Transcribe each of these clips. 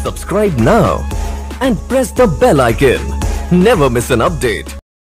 Subscribe now and press the bell icon. Never miss an update.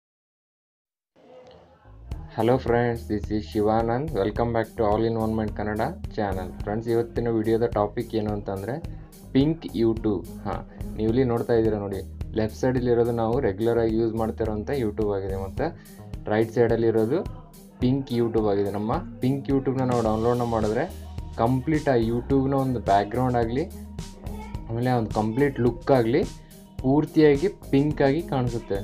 Hello friends, this is Shivanand. Welcome back to All in One Mind Kannada channel. Friends, ಇವತ್ತಿನ ವಿಡಿಯೋದ topic ಏನು ಅಂತಂದರೆ pink YouTube. ನೀವು ಇಲ್ಲಿ ನೋಡ್ತಾ ಇದ್ದೀರಾ ನೋಡಿ, left ಸೈಡಲ್ಲಿರೋದು ನಾವು ರೆಗ್ಯುಲರಾಗಿ ಯೂಸ್ ಮಾಡ್ತಿರೋಂಥ ಯೂಟ್ಯೂಬ್ ಆಗಿದೆ, ಮತ್ತು ರೈಟ್ ಸೈಡಲ್ಲಿರೋದು ಪಿಂಕ್ ಯೂಟ್ಯೂಬ್ ಆಗಿದೆ. ನಮ್ಮ ಪಿಂಕ್ ಯೂಟ್ಯೂಬ್ನ ನಾವು ಡೌನ್ಲೋಡ್ನ ಮಾಡಿದ್ರೆ ಕಂಪ್ಲೀಟ್ ಆ ಯೂಟ್ಯೂಬ್ನ ಒಂದು ಬ್ಯಾಕ್ಗ್ರೌಂಡ್ ಆಗಲಿ, ಆಮೇಲೆ ಒಂದು ಕಂಪ್ಲೀಟ್ ಲುಕ್ ಆಗಲಿ ಪೂರ್ತಿಯಾಗಿ ಪಿಂಕ್ ಆಗಿ ಕಾಣಿಸುತ್ತೆ.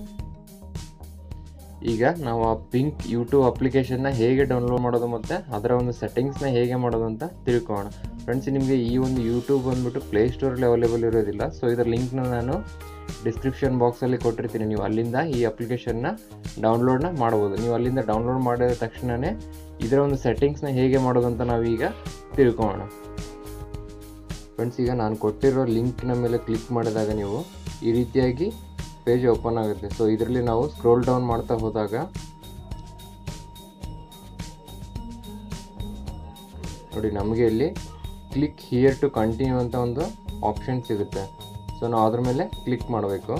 ಈಗ ನಾವು ಆ ಪಿಂಕ್ ಯೂಟ್ಯೂಬ್ ಅಪ್ಲಿಕೇಶನ್ನ ಹೇಗೆ ಡೌನ್ಲೋಡ್ ಮಾಡೋದು ಮತ್ತು ಅದರ ಒಂದು ಸೆಟ್ಟಿಂಗ್ಸ್ನ ಹೇಗೆ ಮಾಡೋದು ಅಂತ ತಿಳ್ಕೊಳ್ಳೋಣ. ಫ್ರೆಂಡ್ಸ್, ನಿಮಗೆ ಈ ಒಂದು ಯೂಟ್ಯೂಬ್ ಬಂದುಬಿಟ್ಟು ಪ್ಲೇಸ್ಟೋರಲ್ಲಿ ಅವೈಲೇಬಲ್ ಇರೋದಿಲ್ಲ. ಸೊ ಇದರ ಲಿಂಕ್ನ ನಾನು ಡಿಸ್ಕ್ರಿಪ್ಷನ್ ಬಾಕ್ಸಲ್ಲಿ ಕೊಟ್ಟಿರ್ತೀನಿ. ನೀವು ಅಲ್ಲಿಂದ ಈ ಅಪ್ಲಿಕೇಶನ್ನ ಡೌನ್ಲೋಡ್ನ ಮಾಡ್ಬೋದು. ನೀವು ಅಲ್ಲಿಂದ ಡೌನ್ಲೋಡ್ ಮಾಡಿದ ತಕ್ಷಣವೇ ಇದರ ಒಂದು ಸೆಟ್ಟಿಂಗ್ಸ್ನ ಹೇಗೆ ಮಾಡೋದು ಅಂತ ನಾವೀಗ ತಿಳ್ಕೊಳ್ಳೋಣ. ಫ್ರೆಂಡ್ಸ್, ಈಗ ನಾನು ಕೊಟ್ಟಿರೋ ಲಿಂಕ್ನ ಮೇಲೆ ಕ್ಲಿಕ್ ಮಾಡಿದಾಗ ನೀವು ಈ ರೀತಿಯಾಗಿ ಪೇಜ್ ಓಪನ್ ಆಗುತ್ತೆ. ಸೊ ಇದರಲ್ಲಿ ನಾವು ಸ್ಕ್ರೋಲ್ ಡೌನ್ ಮಾಡ್ತಾ ಹೋದಾಗ ನೋಡಿ, ನಮಗೆ ಇಲ್ಲಿ ಕ್ಲಿಕ್ ಹಿಯರ್ ಟು ಕಂಟಿನ್ಯೂ ಅಂತ ಒಂದು ಆಪ್ಷನ್ ಸಿಗುತ್ತೆ. ಸೊ ನಾವು ಅದ್ರ ಮೇಲೆ ಕ್ಲಿಕ್ ಮಾಡಬೇಕು.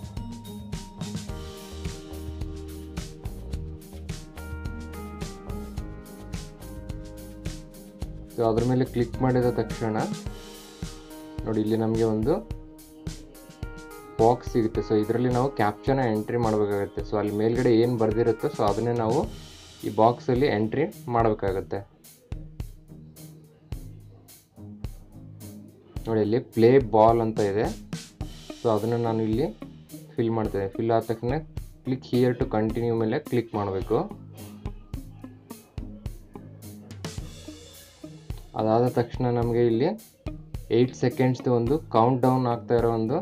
ಸೊ ಅದ್ರ ಮೇಲೆ ಕ್ಲಿಕ್ ಮಾಡಿದ ತಕ್ಷಣ ನೋಡಿ, ಇಲ್ಲಿ ನಮಗೆ ಒಂದು ಬಾಕ್ಸ್ ಸಿಗುತ್ತೆ. ಸೊ ಇದರಲ್ಲಿ ನಾವು ಕ್ಯಾಪ್ಚನ ಎಂಟ್ರಿ ಮಾಡಬೇಕಾಗುತ್ತೆ. ಸೊ ಅಲ್ಲಿ ಮೇಲ್ಗಡೆ ಏನು ಬರೆದಿರುತ್ತೋ ಸೊ ಅದನ್ನೇ ನಾವು ಈ ಬಾಕ್ಸಲ್ಲಿ ಎಂಟ್ರಿ ಮಾಡಬೇಕಾಗತ್ತೆ. ನೋಡಿ, ಇಲ್ಲಿ ಪ್ಲೇ ಬಾಲ್ ಅಂತ ಇದೆ. ಸೊ ಅದನ್ನು ನಾನು ಇಲ್ಲಿ ಫಿಲ್ ಮಾಡ್ತೇನೆ. ಫಿಲ್ ಆದ ತಕ್ಷಣ ಕ್ಲಿಕ್ ಹಿಯರ್ ಟು ಕಂಟಿನ್ಯೂ ಮೇಲೆ ಕ್ಲಿಕ್ ಮಾಡಬೇಕು. ಅದಾದ ತಕ್ಷಣ ನಮಗೆ ಇಲ್ಲಿ 8 ಸೆಕೆಂಡ್ಸ್ದು ಒಂದು ಕೌಂಟ್ ಡೌನ್ ಆಗ್ತಾ ಇರೋ ಒಂದು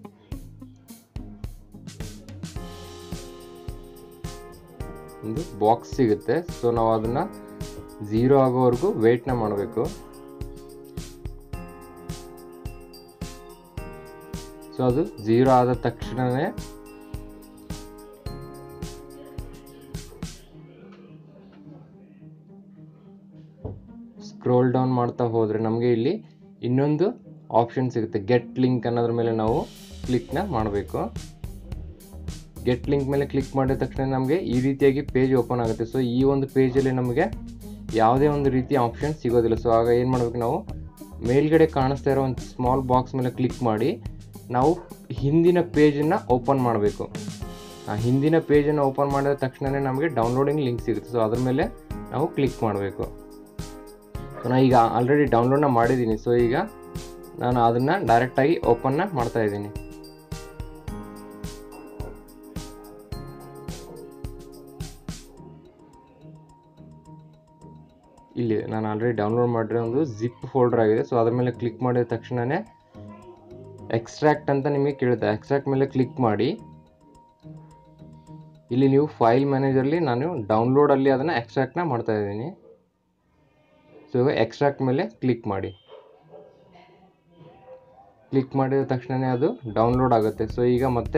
ಬಾಕ್ಸ್ ಸಿಗುತ್ತೆ. ಸೊ ನಾವು ಅದನ್ನು 0 ಆಗೋವರೆಗೂ ವೇಟ್ನ ಮಾಡಬೇಕು. ಸೊ ಅದು 0 ಆದ ತಕ್ಷಣವೇ ಸ್ಕ್ರೋಲ್ ಡೌನ್ ಮಾಡ್ತಾ ಹೋದರೆ ನಮಗೆ ಇಲ್ಲಿ ಇನ್ನೊಂದು ಆಪ್ಷನ್ ಸಿಗುತ್ತೆ, ಗೆಟ್ ಲಿಂಕ್ ಅನ್ನೋದ್ರ ಮೇಲೆ ನಾವು ಕ್ಲಿಕ್ನ ಮಾಡಬೇಕು. ಗೆಟ್ ಲಿಂಕ್ ಮೇಲೆ ಕ್ಲಿಕ್ ಮಾಡಿದ ತಕ್ಷಣ ನಮಗೆ ಈ ರೀತಿಯಾಗಿ ಪೇಜ್ ಓಪನ್ ಆಗುತ್ತೆ. ಸೊ ಈ ಒಂದು ಪೇಜಲ್ಲಿ ನಮಗೆ ಯಾವುದೇ ಒಂದು ರೀತಿಯ ಆಪ್ಷನ್ ಸಿಗೋದಿಲ್ಲ. ಸೊ ಆಗ ಏನು ಮಾಡಬೇಕು, ನಾವು ಮೇಲ್ಗಡೆ ಕಾಣಿಸ್ತಾ ಇರೋ ಒಂದು ಸ್ಮಾಲ್ ಬಾಕ್ಸ್ ಮೇಲೆ ಕ್ಲಿಕ್ ಮಾಡಿ ನಾವು ಹಿಂದಿನ ಪೇಜನ್ನು ಓಪನ್ ಮಾಡಬೇಕು. ಆ ಹಿಂದಿನ ಪೇಜನ್ನು ಓಪನ್ ಮಾಡಿದ ತಕ್ಷಣವೇ ನಮಗೆ ಡೌನ್ಲೋಡಿಂಗ್ ಲಿಂಕ್ ಸಿಗುತ್ತೆ. ಸೊ ಅದ್ರ ಮೇಲೆ ನಾವು ಕ್ಲಿಕ್ ಮಾಡಬೇಕು. ಸೊ ನಾನು ಈಗ ಆಲ್ರೆಡಿ ಡೌನ್ಲೋಡ್ನ ಮಾಡಿದ್ದೀನಿ. ಸೊ ಈಗ ನಾನು ಅದನ್ನು ಡೈರೆಕ್ಟಾಗಿ ಓಪನ್ನ ಮಾಡ್ತಾ ಇದ್ದೀನಿ. ಇಲ್ಲಿ ನಾನು ಆಲ್ರೆಡಿ ಡೌನ್ಲೋಡ್ ಮಾಡಿರೋ ಒಂದು ಜಿಪ್ ಫೋಲ್ಡರ್ ಆಗಿದೆ. ಸೊ ಅದ್ರ ಮೇಲೆ ಕ್ಲಿಕ್ ಮಾಡಿದ ತಕ್ಷಣವೇ ಎಕ್ಸ್ಟ್ರಾಕ್ಟ್ ಅಂತ ನಿಮಗೆ ಕೇಳುತ್ತೆ. ಎಕ್ಸ್ಟ್ರಾಕ್ಟ್ ಮೇಲೆ ಕ್ಲಿಕ್ ಮಾಡಿ ಇಲ್ಲಿ ನೀವು ಫೈಲ್ ಮ್ಯಾನೇಜರ್ಲಿ ನಾನು ಡೌನ್ಲೋಡಲ್ಲಿ ಅದನ್ನು ಎಕ್ಸ್ಟ್ರಾಕ್ಟ್ನ ಮಾಡ್ತಾ ಇದ್ದೀನಿ. ಸೊ ಇವಾಗ ಎಕ್ಸ್ಟ್ರಾಕ್ಟ್ ಮೇಲೆ ಕ್ಲಿಕ್ ಮಾಡಿ. ಕ್ಲಿಕ್ ಮಾಡಿದ ತಕ್ಷಣವೇ ಅದು ಡೌನ್ಲೋಡ್ ಆಗುತ್ತೆ. ಸೊ ಈಗ ಮತ್ತೆ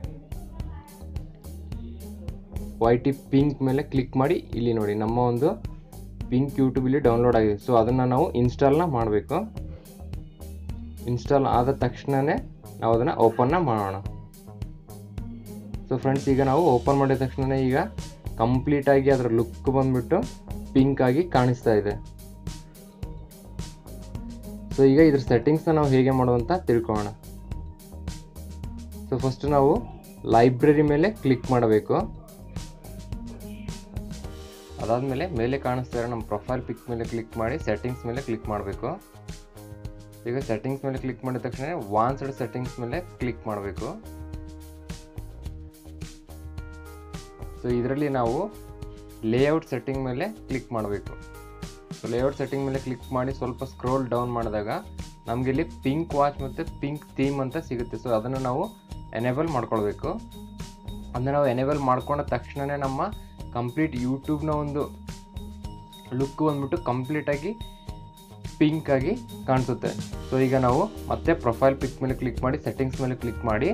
ವೈಟಿ ಪಿಂಕ್ ಮೇಲೆ ಕ್ಲಿಕ್ ಮಾಡಿ ಇಲ್ಲಿ ನೋಡಿ, ನಮ್ಮ ಒಂದು ಪಿಂಕ್ ಯೂಟ್ಯೂಬಲ್ಲಿ ಡೌನ್ಲೋಡ್ ಆಗಿದೆ. ಸೊ ಅದನ್ನು ನಾವು ಇನ್ಸ್ಟಾಲ್ನ ಮಾಡಬೇಕು. ಇನ್ಸ್ಟಾಲ್ ಆದ ತಕ್ಷಣವೇ ನಾವು ಅದನ್ನು ಓಪನ್ನ ಮಾಡೋಣ. ಸೊ ಫ್ರೆಂಡ್ಸ್, ಈಗ ನಾವು ಓಪನ್ ಮಾಡಿದ ತಕ್ಷಣ ಈಗ ಕಂಪ್ಲೀಟಾಗಿ ಅದರ ಲುಕ್ ಬಂದುಬಿಟ್ಟು ಪಿಂಕ್ ಆಗಿ ಕಾಣಿಸ್ತಾ ಇದೆ. ಸೊ ಈಗ ಇದ್ರ ಸೆಟ್ಟಿಂಗ್ಸ್ನ ನಾವು ಹೇಗೆ ಮಾಡೋದಂತ ತಿಳ್ಕೊಳ್ಳೋಣ. ಸೊ ಫಸ್ಟ್ ನಾವು ಲೈಬ್ರರಿ ಮೇಲೆ ಕ್ಲಿಕ್ ಮಾಡಬೇಕು. ಅದಾದಮೇಲೆ ಮೇಲೆ ಕಾಣಿಸ್ತಾ ಇರೋ ನಮ್ಮ ಪ್ರೊಫೈಲ್ ಪಿಕ್ ಮೇಲೆ ಕ್ಲಿಕ್ ಮಾಡಿ ಸೆಟ್ಟಿಂಗ್ಸ್ ಮೇಲೆ ಕ್ಲಿಕ್ ಮಾಡಬೇಕು. ಈಗ ಸೆಟ್ಟಿಂಗ್ಸ್ ಮೇಲೆ ಕ್ಲಿಕ್ ಮಾಡಿದ ತಕ್ಷಣ ಅಡ್ವಾನ್ಸ್ಡ್ ಸೆಟ್ಟಿಂಗ್ಸ್ ಮೇಲೆ ಕ್ಲಿಕ್ ಮಾಡಬೇಕು. ಸೊ ಇದರಲ್ಲಿ ನಾವು ಲೇಔಟ್ ಸೆಟ್ಟಿಂಗ್ ಮೇಲೆ ಕ್ಲಿಕ್ ಮಾಡಬೇಕು. ಸೊ ಲೇಔಟ್ ಸೆಟ್ಟಿಂಗ್ ಮೇಲೆ ಕ್ಲಿಕ್ ಮಾಡಿ ಸ್ವಲ್ಪ ಸ್ಕ್ರೋಲ್ ಡೌನ್ ಮಾಡಿದಾಗ ನಮಗೆ ಇಲ್ಲಿ ಪಿಂಕ್ ವಾಚ್ ಮತ್ತು ಪಿಂಕ್ ಥೀಮ್ ಅಂತ ಸಿಗುತ್ತೆ. ಸೊ ಅದನ್ನು ನಾವು ಎನೇಬಲ್ ಮಾಡ್ಕೊಳ್ಬೇಕು. ಅದನ್ನು ನಾವು ಎನೇಬಲ್ ಮಾಡ್ಕೊಂಡ ತಕ್ಷಣವೇ ನಮ್ಮ ಕಂಪ್ಲೀಟ್ ಯೂಟ್ಯೂಬ್ನ ಒಂದು ಲುಕ್ ಬಂದ್ಬಿಟ್ಟು ಕಂಪ್ಲೀಟಾಗಿ ಪಿಂಕ್ ಆಗಿ ಕಾಣಿಸುತ್ತೆ. ಸೊ ಈಗ ನಾವು ಮತ್ತೆ ಪ್ರೊಫೈಲ್ ಪಿಕ್ ಮೇಲೆ ಕ್ಲಿಕ್ ಮಾಡಿ ಸೆಟ್ಟಿಂಗ್ಸ್ ಮೇಲೆ ಕ್ಲಿಕ್ ಮಾಡಿ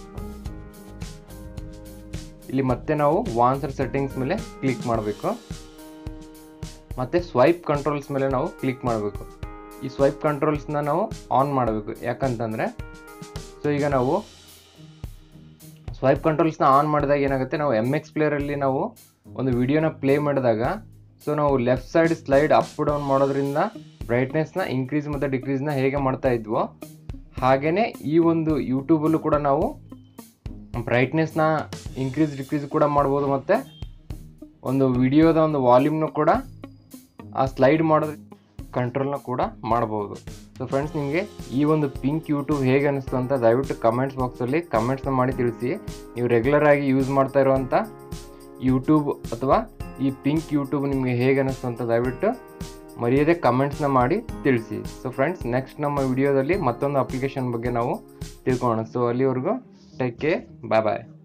ಇಲ್ಲಿ ಮತ್ತೆ ನಾವು ಅಡ್ವಾನ್ಸ್ಡ್ ಸೆಟ್ಟಿಂಗ್ಸ್ ಮೇಲೆ ಕ್ಲಿಕ್ ಮಾಡಬೇಕು. ಮತ್ತು ಸ್ವೈಪ್ ಕಂಟ್ರೋಲ್ಸ್ ಮೇಲೆ ನಾವು ಕ್ಲಿಕ್ ಮಾಡಬೇಕು. ಈ ಸ್ವೈಪ್ ಕಂಟ್ರೋಲ್ಸ್ನ ನಾವು ಆನ್ ಮಾಡಬೇಕು. ಯಾಕಂತಂದರೆ ಸೊ ಈಗ ನಾವು ಸ್ವೈಪ್ ಕಂಟ್ರೋಲ್ಸ್ನ ಆನ್ ಮಾಡಿದಾಗ ಏನಾಗುತ್ತೆ, ನಾವು MX ಪ್ಲೇಯರಲ್ಲಿ ನಾವು ಒಂದು ವಿಡಿಯೋನ ಪ್ಲೇ ಮಾಡಿದಾಗ ಸೊ ನಾವು left side slide up down ಮಾಡೋದ್ರಿಂದ ಬ್ರೈಟ್ನೆಸ್ನ ಇನ್ಕ್ರೀಸ್ ಮತ್ತು ಡಿಕ್ರೀಸ್ನ ಹೇಗೆ ಮಾಡ್ತಾ ಇದ್ವೋ ಹಾಗೆಯೇ ಈ ಒಂದು ಯೂಟ್ಯೂಬಲ್ಲೂ ಕೂಡ ನಾವು ಬ್ರೈಟ್ನೆಸ್ನ ಇನ್ಕ್ರೀಸ್ ಡಿಕ್ರೀಸ್ ಕೂಡ ಮಾಡ್ಬೋದು, ಮತ್ತು ಒಂದು ವಿಡಿಯೋದ ಒಂದು ವಾಲ್ಯೂಮ್ನ ಕೂಡ ಆ ಸ್ಲೈಡ್ ಮಾಡೋದ್ರ ಕಂಟ್ರೋಲ್ನ ಕೂಡ ಮಾಡ್ಬೋದು. ಸೊ ಫ್ರೆಂಡ್ಸ್, ನಿಮಗೆ ಈ ಒಂದು ಪಿಂಕ್ ಯೂಟ್ಯೂಬ್ ಹೇಗೆ ಅನ್ನಿಸ್ತು ಅಂತ ದಯವಿಟ್ಟು ಕಮೆಂಟ್ಸ್ ಬಾಕ್ಸಲ್ಲಿ ಕಮೆಂಟ್ಸ್ನ ಮಾಡಿ ತಿಳಿಸಿ. ನೀವು ರೆಗ್ಯುಲರಾಗಿ ಯೂಸ್ ಮಾಡ್ತಾ ಇರುವಂಥ ಯೂಟ್ಯೂಬ್ ಅಥವಾ ಈ ಪಿಂಕ್ ಯೂಟ್ಯೂಬ್ ನಿಮಗೆ ಹೇಗೆ ಅನ್ನಿಸ್ತು ಅಂತ ದಯವಿಟ್ಟು ಮರೆಯದೆ ಕಮೆಂಟ್ಸ್ನ ಮಾಡಿ ತಿಳಿಸಿ. ಸೊ ಫ್ರೆಂಡ್ಸ್, ನೆಕ್ಸ್ಟ್ ನಮ್ಮ ವಿಡಿಯೋದಲ್ಲಿ ಮತ್ತೊಂದು ಅಪ್ಲಿಕೇಶನ್ ಬಗ್ಗೆ ನಾವು ತಿಳ್ಕೊಳ್ಳೋಣ. ಸೊ ಅಲ್ಲಿವರೆಗೂ ಟೇಕ್ ಕೇರ್, ಬಾಯ್ ಬಾಯ್.